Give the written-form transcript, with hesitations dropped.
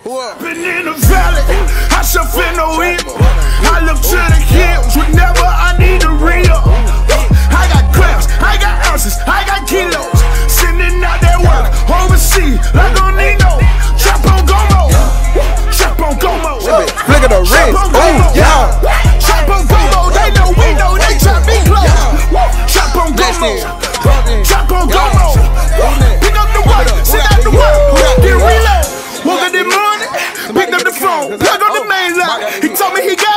Been in the valley, I shall fear no evil. I look to the hills whenever I need a real. I got grams, I got ounces, I got kilos. Sending out that work overseas like on Nino. Trap on Gomo, trap on Gomo. Flick of the wrist, ooh, yeah. Trap on Gomo, they know we know they trap me close. Trap on Gomo, trap on Gomo. Pick up the work, send out the work, get reload. Woke up this morning, picked up the phone, plug on the main line. He told me he got